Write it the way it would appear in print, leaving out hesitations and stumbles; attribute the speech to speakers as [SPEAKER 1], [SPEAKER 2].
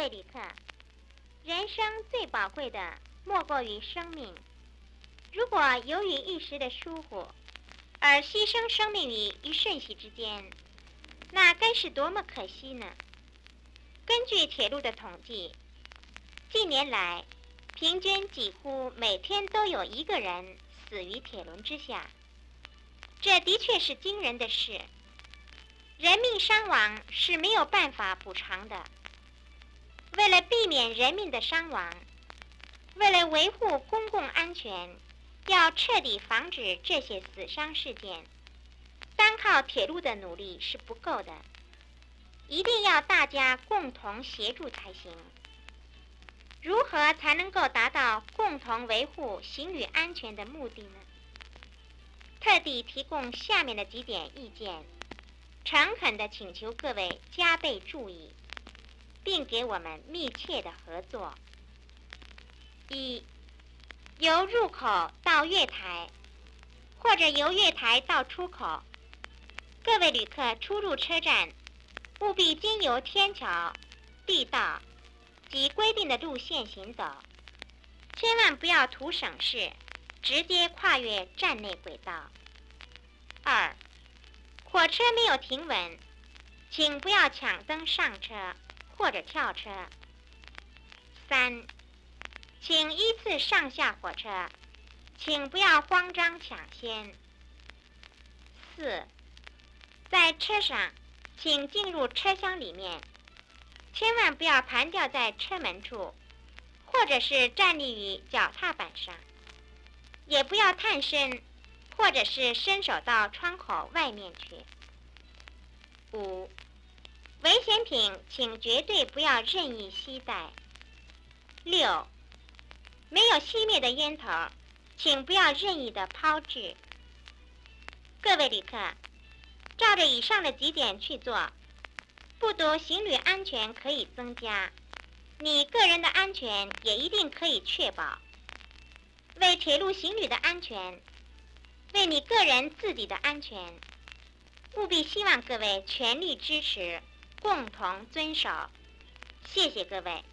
[SPEAKER 1] 位旅客，人生最宝贵的莫过于生命。如果由于一时的疏忽而牺牲生命于一瞬息之间，那该是多么可惜呢？根据铁路的统计，近年来平均几乎每天都有一个人死于铁轮之下，这的确是惊人的事。人命伤亡是没有办法补偿的。为了避免人命的伤亡，为了维护公共安全，要彻底防止这些死伤事件，单靠铁路的努力是不够的，一定要大家共同协助才行。如何才能够达到共同维护行旅安全的目的呢？特地提供下面的几点意见，诚恳地请求各位加倍注意，并给我们密切的合作。一、由入口到月台，或者由月台到出口，各位旅客出入车站，务必经由天桥、地道及规定的路线行走，千万不要图省事，直接跨越站内轨道。二、火车没有停稳，请不要抢登上车或者跳车。三、请依次上下火车，请不要慌张抢先。四、在车上，请进入车厢里面，千万不要盘吊在车门处，或者是站立于脚踏板上，也不要探身，或者是伸手到窗口外面去。五、危险品请绝对不要任意携带。六、没有熄灭的烟头，请不要任意的抛掷。各位旅客，照着以上的几点去做，不独行旅安全可以增加，你个人的安全也一定可以确保。为铁路行旅的安全，为你个人自己的安全，务必希望各位全力支持，共同遵守。谢谢各位。